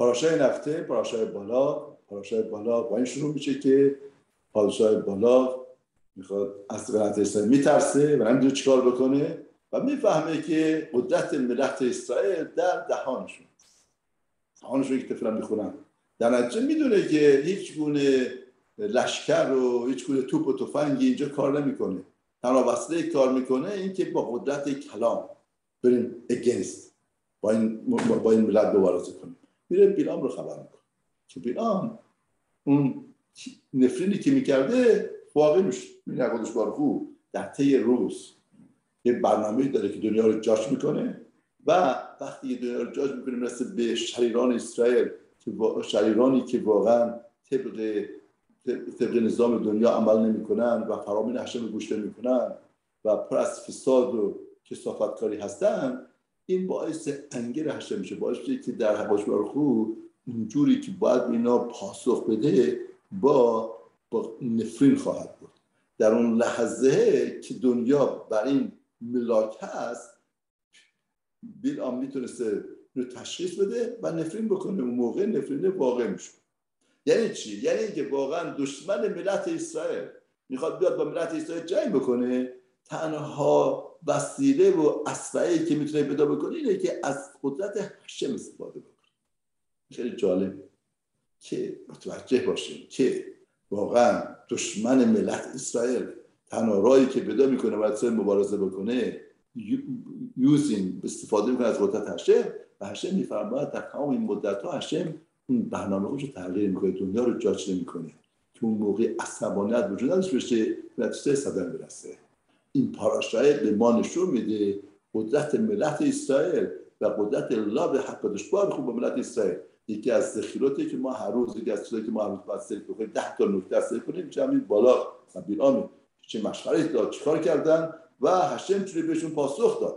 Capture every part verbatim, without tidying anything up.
پاراشای نفته، پاراشای بالاق. پاراشای بالاق با این شروع میشه که پادشاه بالاق میخواد از ملت اسرائیل میترسه و نمیدونه چیکار بکنه و میفهمه که قدرت ملت اسرائیل در دهانشون دهانشون که طفلا میخونن. در نتیجه میدونه که هیچ گونه لشکر و هیچ گونه توپ و تفنگی اینجا کار نمیکنه. تنها وسیله کار میکنه این که با قدرت کلام بریم اگینست با این با این ملت مبارزه کنیم. میره بیلام رو خبر میکنه که بیلام اون نفرینی که میکرده واقع میشه. این قدس بارخو در طی روز یه برنامه‌ای داره که دنیا رو جاش میکنه و وقتی دنیا رو جاش میکنه میرسه به شریران اسرائیل که شریرانی که واقعا طبق طبق نظام دنیا عمل نمیکنن و فرامین هشم گوش نمیکنن و پر از فساد و کثافتکاری هستن، این باعث انگر هشم میشه، باعث میشه که در قدس بارخو اونجوری که باید اینا پاسخ بده با با نفرین خواهد بود. در اون لحظه که دنیا بر این ملاک هست بیلام میتونسته رو تشخیص بده و نفرین بکنه. اون موقع نفرین واقع میشه. یعنی چی؟ یعنی اینکه واقعا دشمن ملت اسرائیل میخواد بیاد با ملت اسرائیل جنگ بکنه، تنها وسیله و اسلحه‌ای که میتونه پیدا بکنه اینه که از قدرت هشم استفاده بکنه. خیلی جالب که متوجه باشیم که واقعا دشمن ملت اسرائیل تنها راهی که پیدا میکنه و اسرائیل مبارزه بکنه یوزینگ استفاده میکنه از قدرت هشم و هشم میفرماید در تمام این مدت ها هشم اون برنامه خودش رو تغییر میکنه، دنیا رو جاج نمیکنه که اون موقع عصبانیت وجود نداشته باشه نتیجه صدر برسه. این پاراشای به ما نشون میده قدرت ملت اسرائیل و قدرت الله به حق دشوار خوب با ملت اسرائیل. یکی از ذخیراتی که ما هر روز یکی از چیزایی که ما هر روز باید سری بکنیم ده تا نکته سری کنیم میشه همین بالاق و بیلام چه مشغله داد چیکار کردن و هشم چوری بهشون پاسخ داد.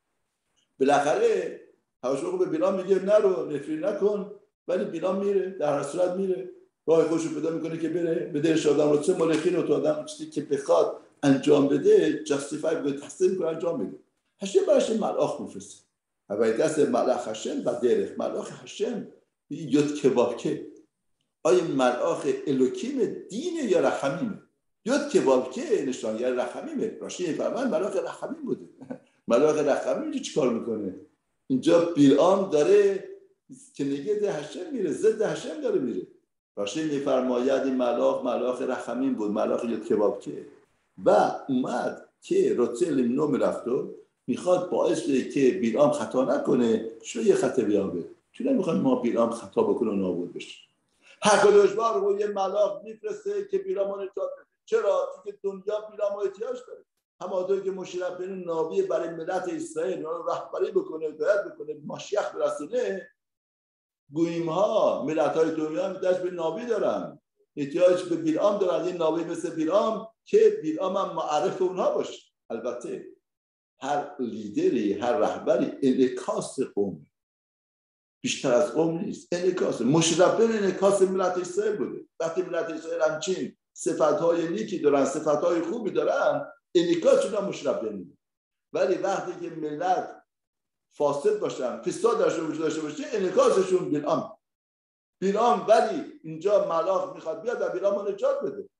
بالاخره هشم به بیلام میگه نرو نفرین نکن، ولی بیلام میره، در هر صورت میره راه خودش رو پیدا میکنه که بره به دلش آدم رو چه مالخین و تو آدم چیزی که بخواد انجام بده جاستیفای بده تصدیق کنه انجام بده. هشم براش ملاخ میفرسته اول دست ملاخ هشم و درخ ملاخ هشم یاد کبابکه. آیا ملاخ الوکیم دینه یا رحمیمه؟ یاد کبابکه نشانگر رحمیمه. راشی فرمان ملاخ رحمیم بوده. ملاخ رحمیم اینجا چیکار میکنه؟ اینجا بیلام داره که نگه هشم میره، ضد هشم داره میره. راشی میفرماید این ملاخ ملاخ رحمیم بود، ملاخ یاد کبابکه و اومد که روتل نو میرفت و میخواد باعث بشه که بیلام خطا نکنه. چرا یه خطا بیابه؟ چرا میخوایم ما بیلام خطا بکنه و نابود بشه؟ حق دشوار رو یه ملاخ میفرسته که بیلام رو نجات بده. چرا؟ چون که دنیا بیلام رو احتیاج داره. همانطور که مشرف بین ناوی برای ملت اسرائیل رو رهبری بکنه و هدایت بکنه ماشیخ برسونه، گویم ها ملت های دنیا احتیاج به ناوی دارن، احتیاج به بیلام دارن. این ناوی مثل بیلام که بیلام هم معرف اونها باشه. البته هر لیدری هر رهبری انعکاس قوم بیشتر از قوم نیست، انعکاس مشرفین انعکاس ملت اسرائیل بوده. وقتی ملت اسرائیل همچین صفت‌های نیکی دارن صفت‌های خوبی دارن انعکاسشون هم مشرفین. ولی وقتی که ملت فاسد باشن فساد درشون وجود داشته باشه انعکاسشون بیلام بیلام ولی اینجا ملاخ میخواد بیاد و بیلام رو نجات بده.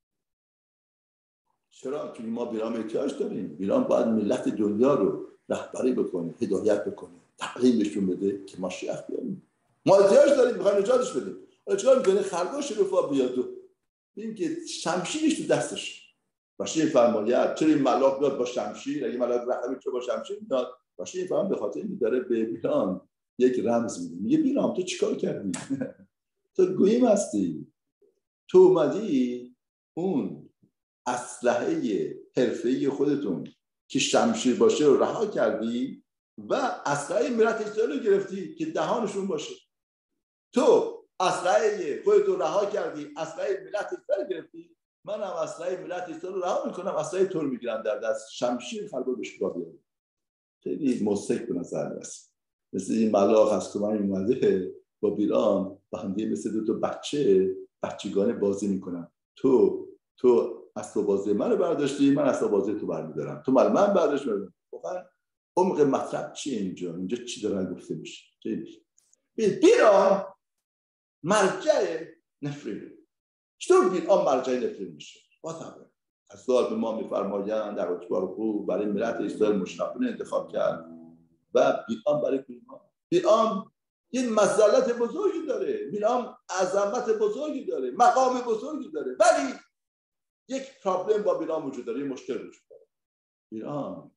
چرا؟ چون ما بیلام احتیاج داریم. بیلام باید ملت دنیا رو رهبری بکنه، هدایت بکنه، تعلیم بهشون بده که ما شیخ بیاریم. ما احتیاج داریم، میخوایم نجاتش بدیم. حالا چیکار میکنه؟ خرگوش رفا بیاد و ببین که شمشیرش تو دستش. باشه فرمایید چرا این ملاخ بیاد با شمشیر؟ اگه ملاخ رهبری چه با شمشیر میاد؟ باشه فهم به خاطر این داره به بیلام یک رمز میده. میگه بیلام تو چیکار کردی؟ تو گویم هستی. تو اومدی اون اسلحه حرفه‌ای خودتون که شمشیر باشه رو رها کردی و اسلحه ملت اسرائیل رو گرفتی که دهانشون باشه. تو اسلحه خودتون رها کردی، اسلحه ملت اسرائیل گرفتی، من هم اسلحه ملت اسرائیل رو رها میکنم، اسلحه تو رو میگیرم در دست، شمشیر خلبا بهش را بیارم. خیلی مضحک به نظر میاد. مثل این ملاخ از که من اومده با بیلام با هم دیگه مثل دو تا بچه بچگانه بازی میکنن. تو تو اصلا بازی منو برداشتی، من اصلا بازی تو برمیدارم. تو مال من برداشت می‌کنی. واقعا عمق مطلب چیه اینجا؟ اینجا چی دارن گفته میشه؟ بیلام مرجع نفرینه. چطور بلعام مرجع نفرین میشه؟ با طبعه از سوال به ما میفرمایند در اکبار خوب برای ملت اسرائیل مشرفین انتخاب کرد و بلعام برای بلعام بلعام یه مسئلت بزرگی داره، بلعام عظمت بزرگی داره، مقام بزرگی داره، ولی یک پرابلم با بلعام وجود داره، یه مشکل وجود داره. بلعام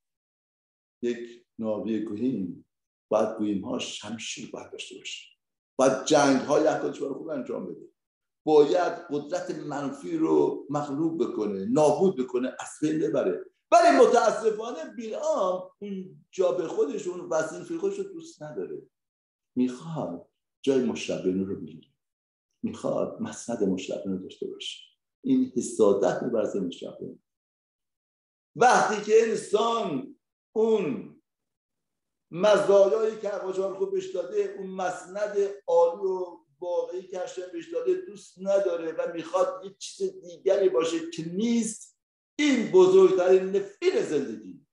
یک ناوی گوهیم، باید گوهیم ها شمشیر باید داشته باشه، باید جنگ های یخ خوب انجام بده، باید قدرت منفی رو مغلوب بکنه، نابود بکنه، از بین ببره. ولی متاسفانه بلعام اون جا به خودش، اون وظیفه خودش رو دوست نداره، میخواد جای مشربینو رو بگیره، میخواد مسند مشربینو داشته باشه. این حسادت میبرزه مشربینو. وقتی که انسان اون مزایایی که اقوال خوب بهش داده، اون مسند عالی و واقعی که هشتم بهش داده دوست نداره و میخواد یه چیز دیگری باشه که نیست، این بزرگترین نفرین زندگی.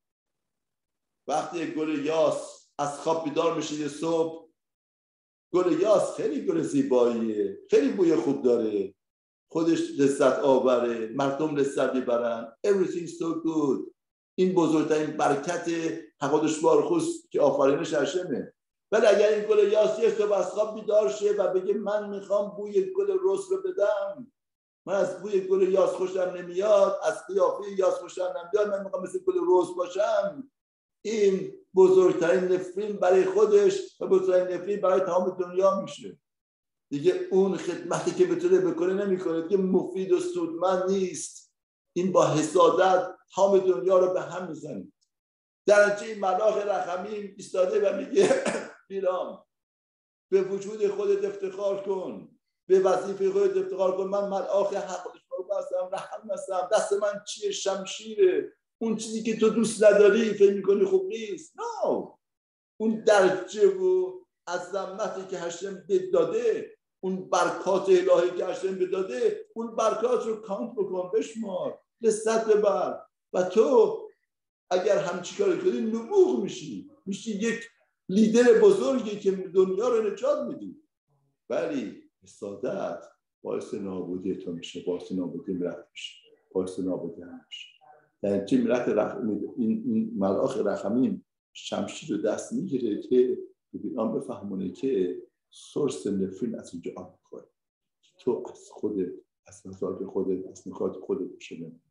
وقتی گل یاس از خواب بیدار میشه یه صبح، گل یاس خیلی گل زیباییه، خیلی بوی خوب داره، خودش لذت آوره، مردم لذت میبرن، everything so good. این بزرگترین برکت حقادش بارخوز که آفرینش هشمه. ولی اگر این گل یاس یه صبح از خواب بیدار شه و بگه من میخوام بوی گل رس رو بدم، من از بوی گل یاس خوشم نمیاد، از قیافه یاس خوشم نمیاد، من میخوام مثل گل رس باشم، این بزرگترین نفرین برای خودش و بزرگترین نفرین برای تمام دنیا میشه. دیگه اون خدمتی که بتونه بکنه نمیکنه، دیگه مفید و سودمند نیست. این با حسادت تمام دنیا رو به هم میزنه. در نتیجه این ملاک رحمیم ایستاده و میگه بلعام به وجود خودت افتخار کن، به وظیفه خودت افتخار کن، من ملاک حق رو هستم، رحم هستم، دست من چیه؟ شمشیره. اون چیزی که تو دوست نداری فکر میکنی خوب نیست. نه، اون درجه و عظمتی که هشم داده، اون برکات الهی که هشم داده، اون برکات رو کانت بکن، بشمار، لذت ببر. و تو اگر همچی کاری کنی نبوغ میشی، میشی یک لیدر بزرگی که دنیا رو نجات میدی. ولی حسادت باعث نابودی تو میشه، باعث نابودی ملت میشه، باعث نابودی هم میشه. در این ملت رحم، این, این ملاک رحمیم شمشیر رو دست میگیره که بلعام بفهمونه که سورس نفرین از اینجا آب میخوره، تو از خودت، از نظارت خودت، از نکات خودت بشه نمیده.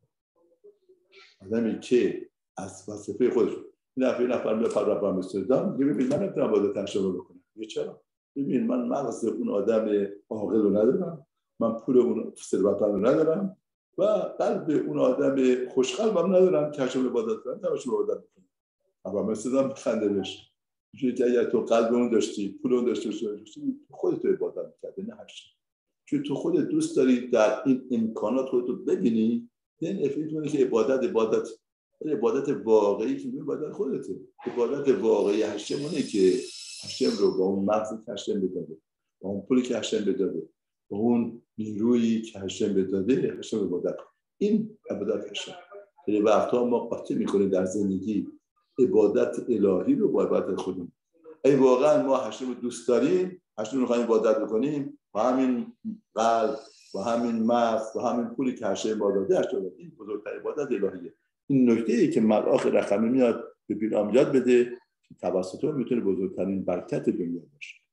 آدمی که از وظیفه خودش، این نفر نفر میفر رب امستردام میگه ببین من نمیتونم باید تشابه بکنم. یه چرا؟ ببین من مغز اون آدم عاقل رو ندارم، من پول اون ثروتمند رو ندارم و قلب اون آدم خوشقلب هم ندارم که هشم عبادت کنم، تماشا عبادت کنم. اما مثلا میخنده بهش. چون که اگر تو قلب اون داشتی، پول اون داشتی، داشتی خودت رو عبادت میکردی، نه هشم. چون تو خودت دوست داری در این امکانات خودت رو ببینی، نه افریت کنی که عبادت عبادت عبادت واقعی که عبادت خودته. عبادت واقعی هشم اونه که هشم رو با اون مغزی که هشم بداده، با اون پولی که هشم بداده، با اون نیرویی که هشم بداده، هشم عبادت. این عبادت هشم. یعنی وقتا ما قاطی میکنیم در زندگی عبادت الهی رو با عبادت خودمون. ای واقعا ما هشم رو دوست داریم، هشم رو می‌خوایم عبادت بکنیم، با همین قلب، با همین مغز، با همین پولی که هشم داده، هشم این بزرگترین عبادت الهیه. این نکته‌ای که ملاک رحمی میاد به بلعام یاد بده که توسط اون میتونه بزرگترین برکت دنیا باشه.